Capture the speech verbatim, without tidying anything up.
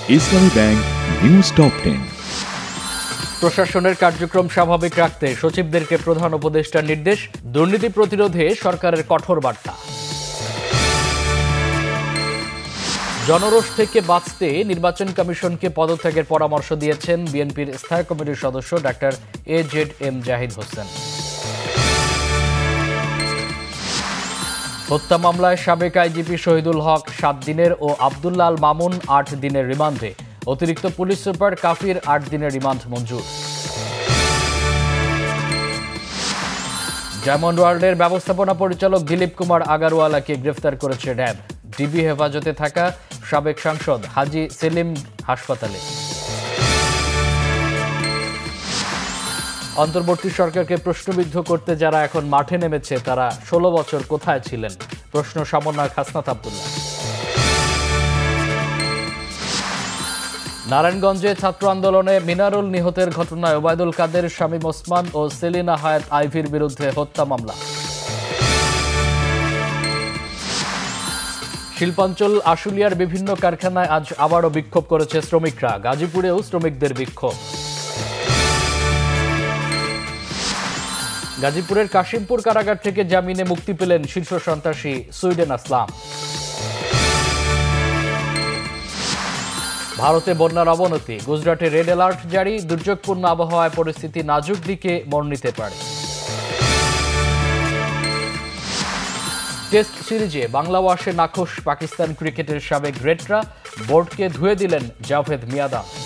ইসলামী bank news top ten. প্রশাসনের কার্যক্রম স্বাভাবিক রাখতে সচিবদেরকে প্রধান উপদেষ্টার নির্দেশ, দুর্নীতি প্রতিরোধে সরকারের কঠোর বার্তা। জনরোষ থেকে বাঁচতে নির্বাচন কমিশনকে পদত্যাগের পরামর্শ দিয়েছেন বিএনপির স্থায়ী কমিটির সদস্য ডাক্তার A Z M Zahid Hossain. হত্যা মামলায় সাবেক আইজিপি শহীদুল হক সাত দিনের ও আব্দুল মামুন আট দিনের রিমান্ডে, অতিরিক্ত পুলিশ সুপার কাফির আট দিনের রিমান্ড মঞ্জুর। ডায়মন্ড ওয়ার্ল্ডের ব্যবস্থাপনা পরিচালক দিলীপ কুমার আগারওয়ালাকে গ্রেফতার করেছে র্যাব। ডিবি হেফাজতে থাকা সাবেক সাংসদ হাজী সেলিম হাসপাতালে। অন্তর্বর্তী সরকারকে প্রশ্নবিদ্ধ করতে যারা এখন মাঠে নেমেছে তারা ষোলো বছর কোথায় ছিলেন, প্রশ্ন সমন্বয়ক হাসনাত আব্দুল্লাহ। নারায়ণগঞ্জে ছাত্র আন্দোলনে মিনারুল নিহতের ঘটনায় ওবায়দুল কাদের, শামীম ওসমান ও সেলিনা হায়াত আইভির বিরুদ্ধে হত্যা মামলা। শিল্পাঞ্চল আশুলিয়ার বিভিন্ন কারখানায় আজ আবারও বিক্ষোভ করেছে শ্রমিকরা। গাজীপুরেও শ্রমিকদের বিক্ষোভ। গাজীপুরের কাশিমপুর কারাগার থেকে জামিনে মুক্তি পেলেন শীর্ষ সন্ত্রাসী সুইডেন আসলাম। ভারতে বন্যার অবনতি, গুজরাটে রেড অ্যালার্ট জারি, দুর্যোগপূর্ণ আবহাওয়ায় পরিস্থিতি নাজুক দিকে মোড় নিতে পারে। টেস্ট সিরিজে বাংলা ওয়াশে নাখোশ পাকিস্তান ক্রিকেটের সাবেক গ্রেটরা, বোর্ডকে ধুয়ে দিলেন জাভেদ মিয়াঁদাদ।